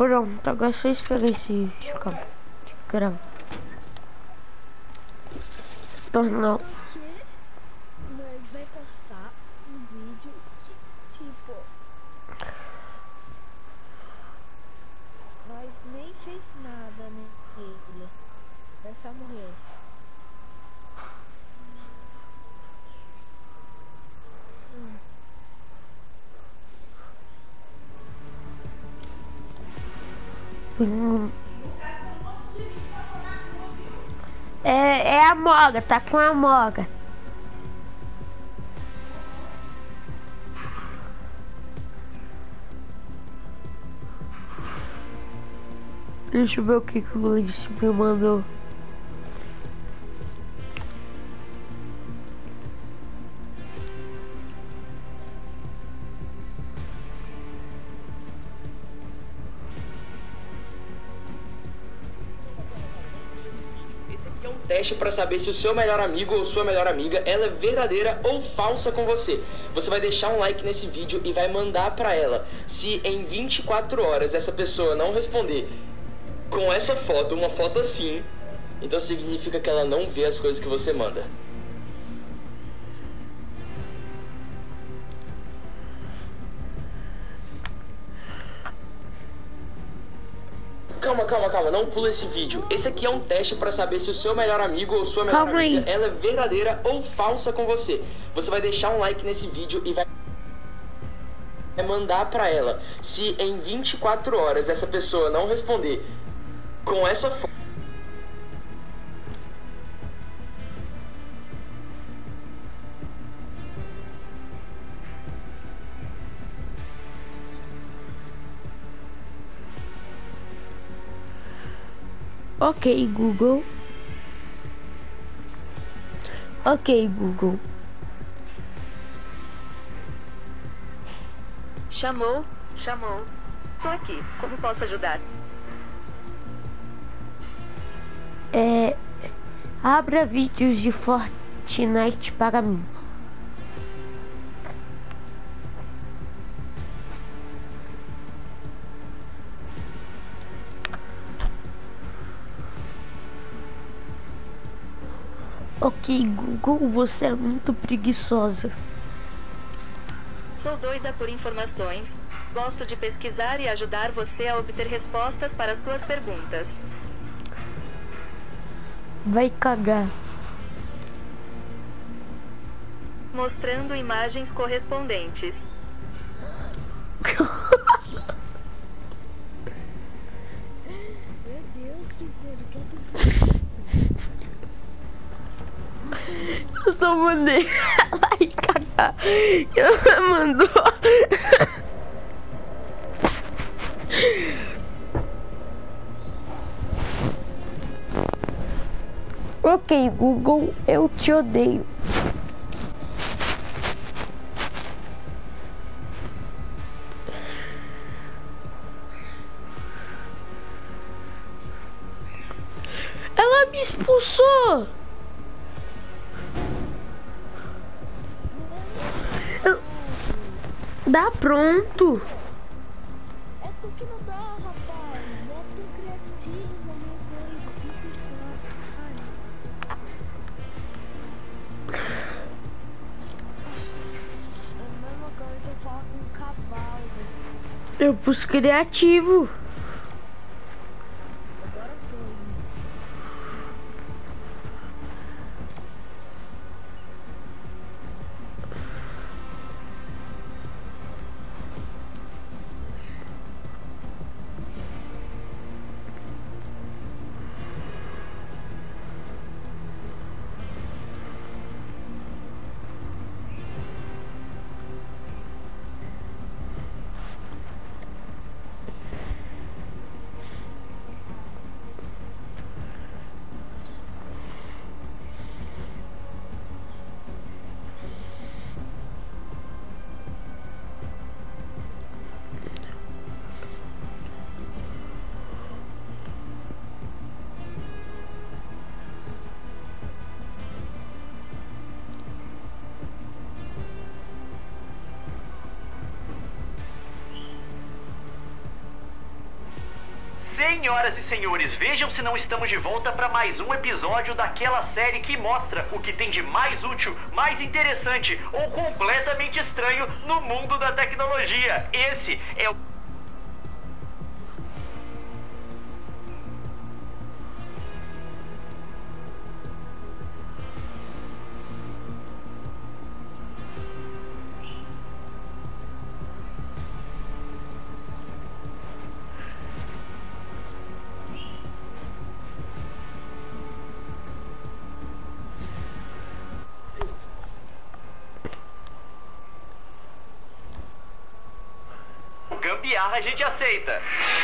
Pronto, agora só espera esse vídeo, calma. Grava. Tornou. Porque nós vai postar um vídeo que, tipo, nós nem fez nada nele. Nós só morreu. É a Moga, tá com a Moga. Deixa eu ver o que o Luiz me mandou. Esse aqui é um teste para saber se o seu melhor amigo ou sua melhor amiga ela é verdadeira ou falsa com você. Você vai deixar um like nesse vídeo e vai mandar para ela. Se em 24 horas essa pessoa não responder com essa foto, uma foto assim, então significa que ela não vê as coisas que você manda. Calma, não pula esse vídeo. Esse aqui é um teste para saber se o seu melhor amigo ou sua melhor amiga ela é verdadeira ou falsa com você. Você vai deixar um like nesse vídeo e vai mandar para ela. Se em 24 horas essa pessoa não responder com essa foto, Ok, Google. Ok, Google. Chamou. Tô aqui. Como posso ajudar? Abra vídeos de Fortnite para mim. Ok, Google, você é muito preguiçosa. Sou doida por informações. Gosto de pesquisar e ajudar você a obter respostas para suas perguntas. Vai cagar. Mostrando imagens correspondentes. Meu Deus, Piper, o que é isso? Eu só mandei ela ir cagar. Ela mandou. Ok, Google, eu te odeio. Ela me expulsou. Dá pronto. É porque não dá, rapaz. Bota um criativo, alguma coisa. Se é a mesma coisa que eu falo com um cavalo. Eu pus criativo. Agora foi. Senhoras e senhores, vejam se não estamos de volta para mais um episódio daquela série que mostra o que tem de mais útil, mais interessante ou completamente estranho no mundo da tecnologia. Esse é o... Gambiarra a gente aceita.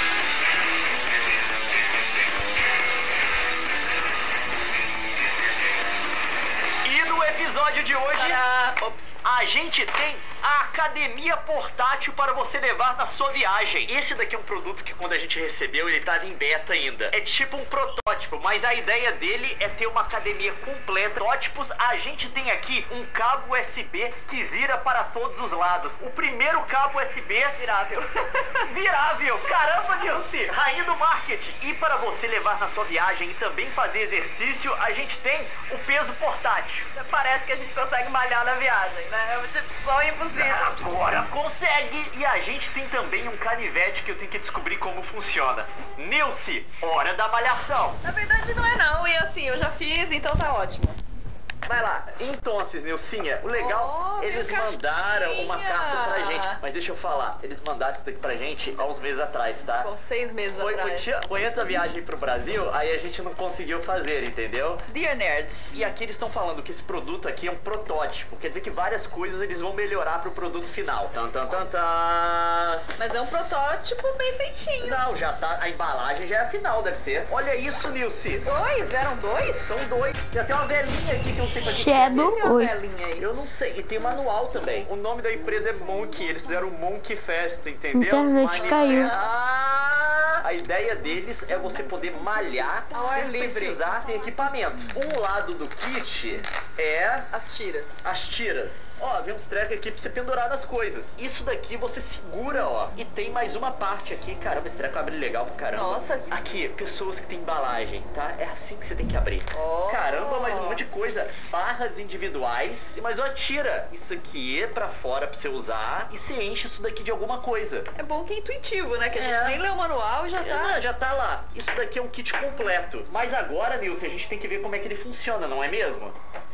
E no episódio de hoje, a gente tem a academia portátil para você levar na sua viagem. Esse daqui é um produto que quando a gente recebeu, ele estava em beta ainda. É tipo um protótipo, mas a ideia dele é ter uma academia completa. Protótipos, a gente tem aqui um cabo USB que vira para todos os lados. O primeiro cabo USB virável. Virável! Caramba, Nilce! Rainha do marketing! E para você levar na sua viagem e também fazer exercício, a gente tem o peso portátil. Parece que a gente consegue malhar na viagem, né? É tipo só impossível. Agora consegue! E a gente tem também um canivete que eu tenho que descobrir como funciona. Nilce, hora da malhação! Na verdade não é não, e assim, eu já fiz, então tá ótimo. Vai lá. Então, Nilcinha, o legal, eles mandaram uma carta pra gente. Mas deixa eu falar, eles mandaram isso daqui pra gente há uns meses atrás, tá? Com 6 meses atrás. Foi antes da viagem pro Brasil, aí a gente não conseguiu fazer, entendeu? Dear Nerds. E aqui eles estão falando que esse produto aqui é um protótipo. Quer dizer que várias coisas eles vão melhorar pro produto final. Tan, tan, tan, tan. Mas é um protótipo bem feitinho. Não, já tá, a embalagem já é a final, deve ser. Olha isso, Nilce. 2? Eram 2? São 2. Tem até uma velhinha aqui que eu não sei pra que Shadow, é. oi. Eu não sei. E tem manual também. O nome da empresa é Monkey. Eles fizeram o Monkey Fest, entendeu? Internet caiu. A ideia deles é você poder malhar sem precisar ter equipamento. Um lado do kit é as tiras. as tiras. Ó, vem uns trecos aqui pra você pendurar nas coisas. Isso daqui você segura, ó. E tem mais uma parte aqui. Caramba, esse treco abre legal pra caramba. Nossa. Aqui, pessoas que tem embalagem, tá? É assim que você tem que abrir. Oh. Caramba, mais um monte de coisa. Barras individuais e mais uma tira. Isso aqui é pra fora pra você usar. E você enche isso daqui de alguma coisa. É bom que é intuitivo, né? Que a gente nem lê o manual e já tá. Não, já tá lá. Isso daqui é um kit completo. Mas agora, Nilce, a gente tem que ver como é que ele funciona, não é mesmo?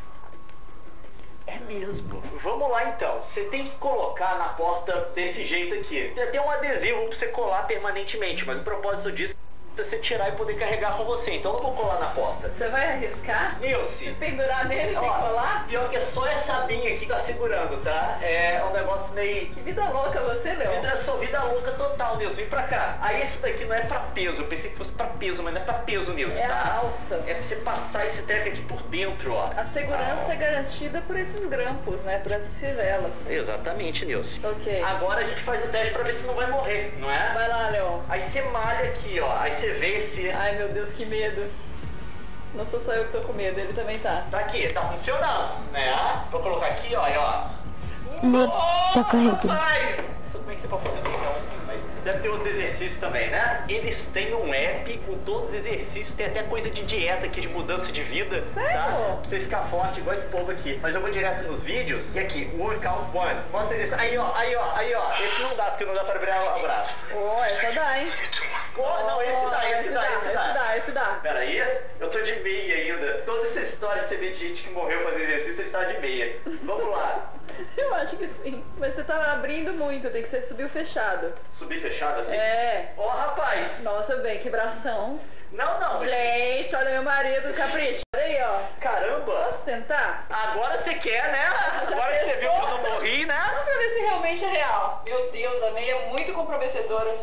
É mesmo. Vamos lá então. Você tem que colocar na porta desse jeito aqui. Você tem um adesivo pra você colar permanentemente, mas o propósito disso é você tirar e poder carregar com você. Então eu vou colar na porta. Você vai arriscar? Nilce. Pendurar nele sem colar? Pior que é só essa abinha aqui que tá segurando, tá? É um negócio meio... Que vida louca você, Leon. É só vida louca total, Nilce. Vem pra cá. Aí isso daqui não é pra peso. Eu pensei que fosse pra peso, mas não é pra peso, Nilce, É tá? a alça. É pra você passar esse treco aqui por dentro, ó. A segurança é garantida por esses grampos, né? Por essas fivelas. Exatamente, Nilce. Ok. Agora a gente faz o teste pra ver se não vai morrer, não é? Vai lá, Leon. Aí você malha aqui, ó. Aí você vê esse... Ai, meu Deus, que medo. Não sou só eu que tô com medo, ele também tá. Tá aqui, tá funcionando, né? Vou colocar aqui, ó, e ó. Tá carregando. Rapaz! Tudo bem que você pode fazer legal assim, mas deve ter outros exercícios também, né? Eles têm um app com todos os exercícios, tem até coisa de dieta aqui, de mudança de vida, tá? Pra você ficar forte, igual esse povo aqui. Mas eu vou direto nos vídeos, e aqui, Workout One. Mostra exercício. Aí, ó, aí, ó, aí, ó. Esse não dá, porque não dá pra virar o braço. Oh, essa dá, hein? Oh, não, esse dá, esse dá. Esse dá. Pera aí, eu tô de meia ainda. Toda essa história de você ver de gente que morreu fazendo exercício, você está de meia. Vamos lá. Eu acho que sim. Mas você tá abrindo muito, tem que ser subiu fechado. Subir fechado assim? É. Ó, rapaz. Nossa, bem, que bração. Não, não. Mas... Gente, olha meu marido, capricho. Olha aí, ó. Caramba. Posso tentar? Agora você quer, né? Agora que você viu que eu não morri, né? Vamos pra ver se realmente é real. Meu Deus, a meia é muito comprometedora.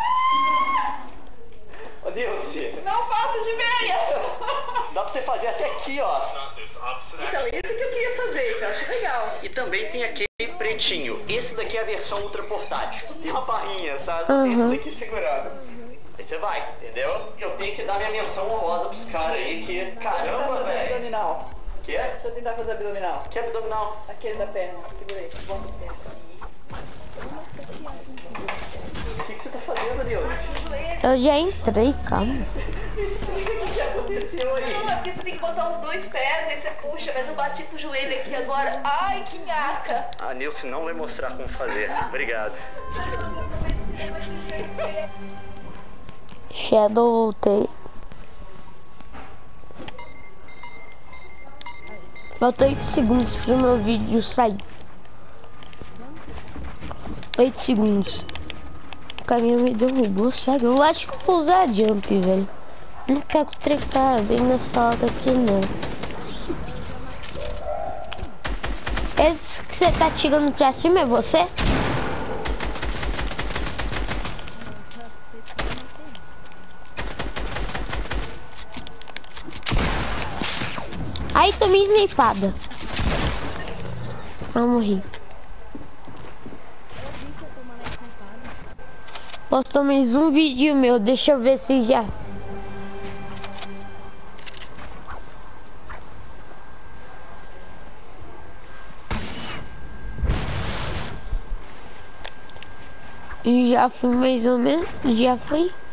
Ô, Nilce. Não faço de meia. Dá pra você fazer essa aqui, ó. Então, isso que eu queria fazer, que eu acho legal. E também tem aquele pretinho. Esse daqui é a versão ultra portátil. Tem uma barrinha, sabe? Uhum. Esse daqui segurando. Aí você vai, entendeu? Eu tenho que dar minha menção honrosa pros caras aí que... Caramba, velho. Abdominal. Que é? Deixa eu tentar fazer abdominal. Que abdominal? Aquele da perna. Segura aí. O que você tá fazendo, Nilce? Ele Eu já entrei, calma. Aconteceu aí. Não, é porque você tem que botar os dois pés, aí você puxa, mas eu bati com o joelho aqui agora. Ai, que nhaca. A Nilce não vai mostrar como fazer. Obrigado. Shadow, voltei. Falta 8 segundos pro meu vídeo sair. 8 segundos. O caminho me derrubou, sabe? Eu acho que eu vou usar a jump, velho. Não quero trecar bem nessa hora aqui, não. Esse que você tá tirando pra cima é você? Aí tomei snipada. Ah, morri. Postou mais um vídeo meu, deixa eu ver se já. Já fui mais ou menos, já fui.